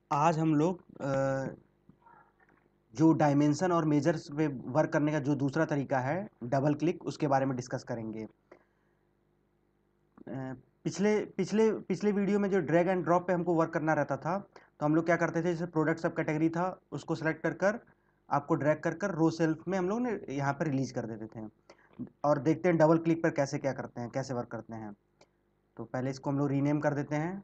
आज हम लोग जो डायमेंशन और मेजर्स पे वर्क करने का जो दूसरा तरीका है डबल क्लिक, उसके बारे में डिस्कस करेंगे। पिछले पिछले पिछले वीडियो में जो ड्रैग एंड ड्रॉप पे हमको वर्क करना रहता था, तो हम लोग क्या करते थे, जैसे प्रोडक्ट सब कैटेगरी था, उसको सेलेक्ट कर कर आपको ड्रैग कर कर रो सेल्फ में हम लोग ने यहाँ पर रिलीज कर देते थे। और देखते हैं डबल क्लिक पर कैसे क्या करते हैं, कैसे वर्क करते हैं। तो पहले इसको हम लोग रीनेम कर देते हैं।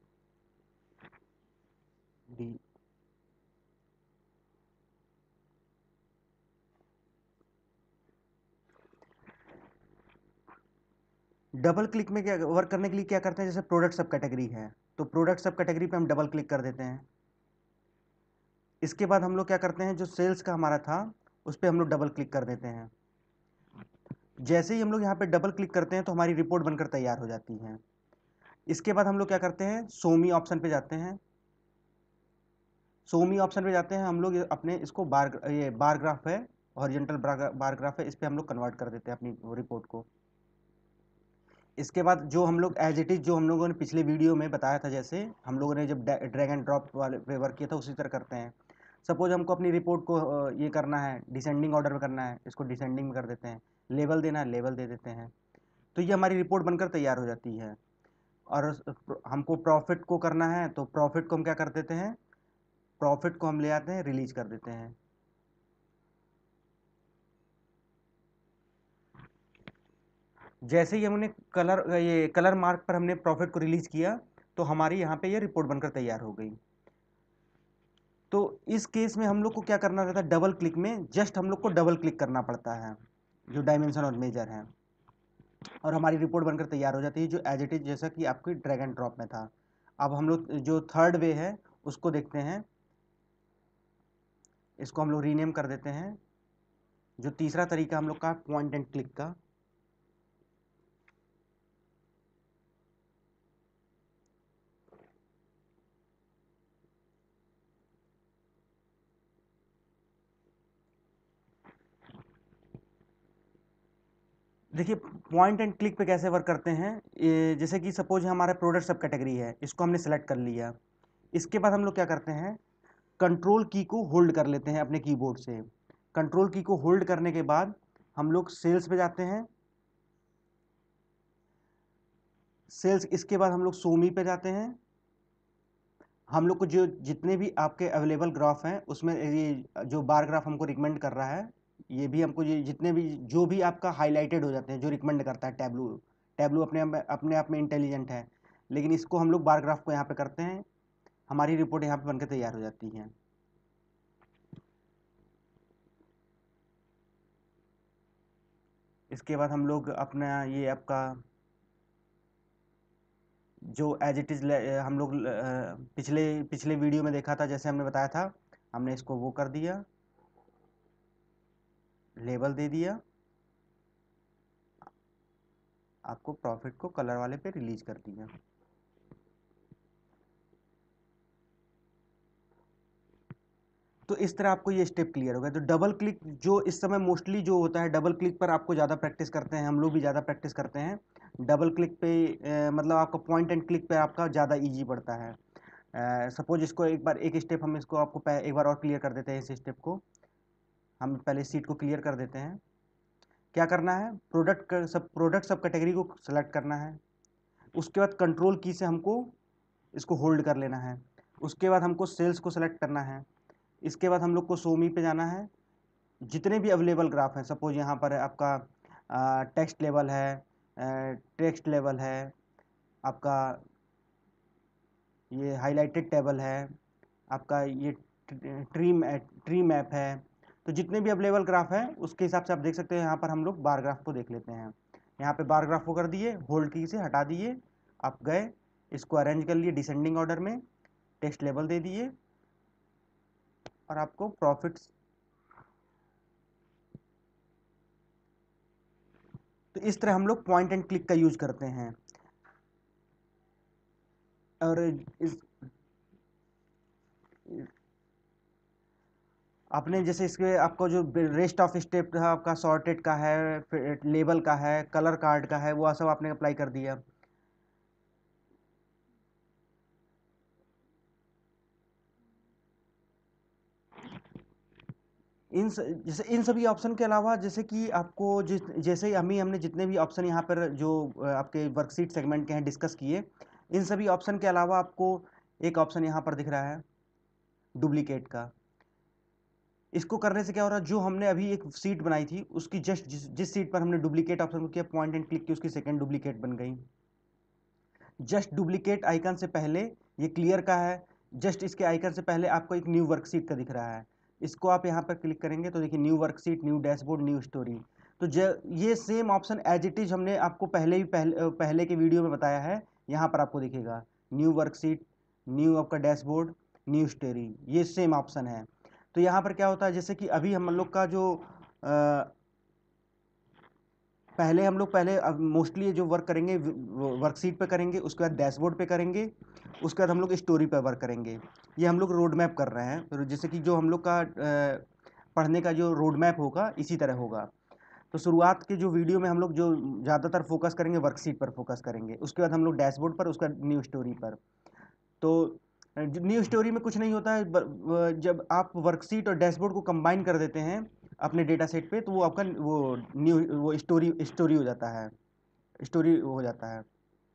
डबल क्लिक में क्या वर्क करने के लिए क्या करते हैं, जैसे प्रोडक्ट सब कैटेगरी है, तो प्रोडक्ट सब कैटेगरी पे हम डबल क्लिक कर देते हैं। इसके बाद हम लोग क्या करते हैं, जो सेल्स का हमारा था उस पर हम लोग डबल क्लिक कर देते हैं। जैसे ही हम लोग यहाँ पे डबल क्लिक करते हैं तो हमारी रिपोर्ट बनकर तैयार हो जाती है। इसके बाद हम लोग क्या करते हैं, शो मी ऑप्शन पे जाते हैं। शो मी ऑप्शन पे जाते हैं, हम लोग अपने इसको ये बार ग्राफ है, हॉरिजॉन्टल बार ग्राफ है, इस पर हम लोग कन्वर्ट कर देते हैं अपनी रिपोर्ट को। इसके बाद जो हम लोग एज इट इज़, जो हम लोगों ने पिछले वीडियो में बताया था, जैसे हम लोगों ने जब ड्रैग एंड ड्रॉप वाले पे वर्क किया था, उसी तरह करते हैं। सपोज हमको अपनी रिपोर्ट को ये करना है, डिसेंडिंग ऑर्डर में करना है, इसको डिसेंडिंग में कर देते हैं। लेवल देना है, लेवल दे देते हैं। तो ये हमारी रिपोर्ट बनकर तैयार हो जाती है। और हमको प्रॉफिट को करना है, तो प्रॉफिट को हम क्या कर देते हैं, प्रॉफिट को हम ले आते हैं, रिलीज कर देते हैं। जैसे ही हमने ये कलर मार्क पर हमने प्रॉफिट को रिलीज किया, तो हमारी यहाँ पे ये रिपोर्ट बनकर तैयार हो गई। तो इस केस में हम लोग को क्या करना रहता है, डबल क्लिक में जस्ट हम लोग को डबल क्लिक करना पड़ता है, जो डायमेंशन और मेजर है, और हमारी रिपोर्ट बनकर तैयार हो जाती है, जो एज इट इज जैसा कि आपकी ड्रैग एंड ड्रॉप में था। अब हम लोग जो थर्ड वे है उसको देखते हैं। इसको हम लोग रीनेम कर देते हैं। जो तीसरा तरीका हम लोग का पॉइंट एंड क्लिक का, देखिए पॉइंट एंड क्लिक पे कैसे वर्क करते हैं। ये जैसे कि सपोज हमारा प्रोडक्ट सब कैटेगरी है, इसको हमने सेलेक्ट कर लिया। इसके बाद हम लोग क्या करते हैं, कंट्रोल की को होल्ड कर लेते हैं अपने कीबोर्ड से। कंट्रोल की को होल्ड करने के बाद हम लोग सेल्स पे जाते हैं। सेल्स, इसके बाद हम लोग सोमी पे जाते हैं। हम लोग को जो जितने भी आपके अवेलेबल ग्राफ हैं उसमें ये जो बार ग्राफ हमको रिकमेंड कर रहा है, ये भी हमको, ये जितने भी जो भी आपका हाईलाइटेड हो जाते हैं, जो रिकमेंड करता है टैब्लू, टैब्लू अपने आप में इंटेलिजेंट है, लेकिन इसको हम लोग बार ग्राफ को यहाँ पे करते हैं, हमारी रिपोर्ट यहाँ पे बनकर तैयार हो जाती है। इसके बाद हम लोग अपना ये आपका जो एज इट इज़ हम लोग पिछले पिछले वीडियो में देखा था, जैसे हमने बताया था, हमने इसको वो कर दिया, लेबल दे दिया, आपको प्रॉफिट को कलर वाले पे रिलीज कर दिया। तो इस तरह आपको ये स्टेप क्लियर होगा। तो डबल क्लिक जो इस समय मोस्टली जो होता है, डबल क्लिक पर आपको ज़्यादा प्रैक्टिस करते हैं, हम लोग भी ज़्यादा प्रैक्टिस करते हैं डबल क्लिक पे। मतलब आपका पॉइंट एंड क्लिक पे आपका ज़्यादा इजी पड़ता है। सपोज इसको एक बार एक स्टेप हम इसको आपको एक बार और क्लियर कर देते हैं। इस स्टेप को हम पहले सीट को क्लियर कर देते हैं। क्या करना है, प्रोडक्ट सब कैटेगरी को सेलेक्ट करना है। उसके बाद कंट्रोल की से हमको इसको होल्ड कर लेना है। उसके बाद हमको सेल्स को सेलेक्ट करना है। इसके बाद हम लोग को सोमी पे जाना है। जितने भी अवेलेबल ग्राफ हैं, सपोज यहाँ पर है आपका टेक्स्ट लेवल है, टेक्स्ट लेवल है, आपका ये हाईलाइटेड टेबल है, आपका ये ट्री मैप है। तो जितने भी अवेलेबल ग्राफ हैं उसके हिसाब से आप देख सकते हैं। यहाँ पर हम लोग बार ग्राफ को देख लेते हैं। यहाँ पे बार ग्राफ को कर दिए, होल्ड की से हटा दिए, आप गए, इसको अरेंज कर लिए डिसेंडिंग ऑर्डर में, टेक्स्ट लेवल दे दिए, और आपको प्रॉफिट्स। तो इस तरह हम लोग पॉइंट एंड क्लिक का यूज करते हैं। और इस आपने जैसे इसके आपको जो रेस्ट ऑफ स्टेप था आपका, सॉर्टेड का है, लेबल का है, कलर कार्ड का है, वो सब आपने अप्लाई कर दिया। जैसे इन सभी ऑप्शन के अलावा जैसे कि आपको जैसे हमने जितने भी ऑप्शन यहाँ पर जो आपके वर्कशीट सेगमेंट के हैं डिस्कस किए, इन सभी ऑप्शन के अलावा आपको एक ऑप्शन यहाँ पर दिख रहा है डुप्लीकेट का। इसको करने से क्या हो रहा है, जो हमने अभी एक सीट बनाई थी उसकी जस्ट जिस सीट पर हमने डुप्लीकेट ऑप्शन को किया, पॉइंट एंड क्लिक की, उसकी सेकंड डुप्लीकेट बन गई। जस्ट डुप्लीकेट आइकन से पहले ये क्लियर का है, जस्ट इसके आइकन से पहले आपको एक न्यू वर्कशीट का दिख रहा है। इसको आप यहाँ पर क्लिक करेंगे तो देखिए new worksheet, new dashboard, new story. तो ये same option as it is हमने आपको पहले के वीडियो में बताया है, यहाँ पर आपको दिखेगा न्यू वर्कशीट, न्यू आपका डैशबोर्ड, न्यू स्टोरी, ये सेम ऑप्शन है। तो यहाँ पर क्या होता है, जैसे कि अभी हम लोग का जो पहले अब मोस्टली जो वर्क करेंगे वर्कशीट पे करेंगे, उसके बाद डैशबोर्ड पे करेंगे, उसके बाद हम लोग स्टोरी पे वर्क करेंगे। ये हम लोग रोड मैप कर रहे हैं, तो जैसे कि जो हम लोग का पढ़ने का जो रोड मैप होगा इसी तरह होगा। तो शुरुआत के जो वीडियो में हम लोग जो ज़्यादातर फोकस करेंगे वर्कशीट पर फोकस करेंगे, उसके बाद हम लोग डैशबोर्ड पर, उसका न्यू स्टोरी पर। तो न्यू स्टोरी में कुछ नहीं होता है, जब आप वर्कशीट और डैशबोर्ड को कंबाइन कर देते हैं अपने डेटा सेट पे, तो वो आपका वो स्टोरी हो जाता है, स्टोरी हो जाता है।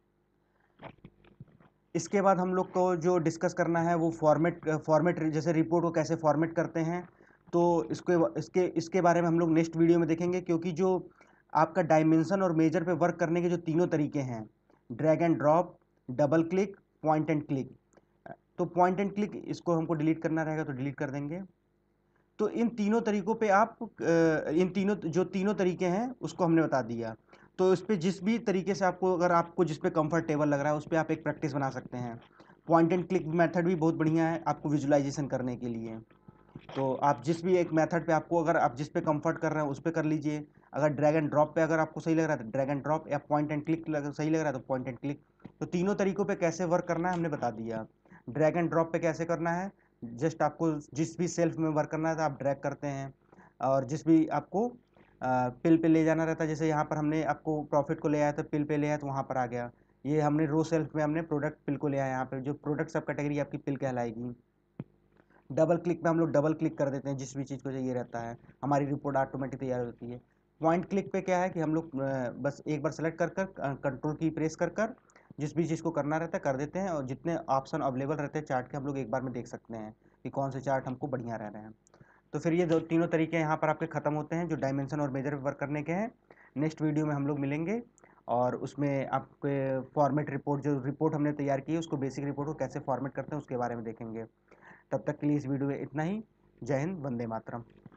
इसके बाद हम लोग को जो डिस्कस करना है वो फॉर्मेट जैसे रिपोर्ट को कैसे फॉर्मेट करते हैं, तो इसके बारे में हम लोग नेक्स्ट वीडियो में देखेंगे। क्योंकि जो आपका डायमेंशन और मेजर पे वर्क करने के जो तीनों तरीके हैं, drag and drop, double click, point and click. तो पॉइंट एंड क्लिक इसको हमको डिलीट करना रहेगा तो डिलीट कर देंगे। तो इन तीनों तरीकों पे आप तीनों तरीके हैं उसको हमने बता दिया। तो इस पे जिस भी तरीके से अगर आपको जिस पे कंफर्टेबल लग रहा है उस पे आप एक प्रैक्टिस बना सकते हैं। पॉइंट एंड क्लिक मेथड भी बहुत बढ़िया है आपको विजुअलाइजेशन करने के लिए। तो आप जिस भी एक मेथड पे अगर आप जिस पे कंफर्ट कर रहे हैं उस पे कर लीजिए। अगर ड्रैग एंड ड्रॉप पे अगर आपको सही लग रहा है तो ड्रैग एंड ड्रॉप, या पॉइंट एंड क्लिक सही लग रहा है तो पॉइंट एंड क्लिक। तो तीनों तरीकों पे कैसे वर्क करना है हमने बता दिया। ड्रैग एंड ड्रॉप पे कैसे करना है, जस्ट आपको जिस भी सेल्फ में वर्क करना है तो आप ड्रैग करते हैं, और जिस भी आपको पिल पे ले जाना रहता है, जैसे यहाँ पर हमने आपको प्रॉफिट को ले आया तो पिल पे ले आया तो वहाँ पर आ गया। ये हमने रो सेल्फ में हमने प्रोडक्ट पिल को ले आया, यहाँ पर जो प्रोडक्ट सब कैटेगरी आपकी पिल कहलाएगी। डबल क्लिक पे हम लोग डबल क्लिक कर देते हैं, जिस भी चीज़ को चाहिए रहता है, हमारी रिपोर्ट ऑटोमेटिक तैयार होती है। पॉइंट क्लिक पे क्या है कि हम लोग बस एक बार सेलेक्ट कर कंट्रोल की प्रेस कर जिस भी चीज़ को करना रहता है कर देते हैं, और जितने ऑप्शन अवेलेबल रहते हैं चार्ट के हम लोग एक बार में देख सकते हैं कि कौन से चार्ट हमको बढ़िया रह रहे हैं। तो फिर ये तीनों तरीके यहाँ पर आपके ख़त्म होते हैं जो डायमेंशन और मेजर वर्क करने के हैं। नेक्स्ट वीडियो में हम लोग मिलेंगे और उसमें आपके फॉर्मेट रिपोर्ट, जो रिपोर्ट हमने तैयार की है उसको, बेसिक रिपोर्ट को कैसे फॉर्मेट करते हैं उसके बारे में देखेंगे। तब तक के लिए इस वीडियो में इतना ही। जय हिंद, वंदे मातरम।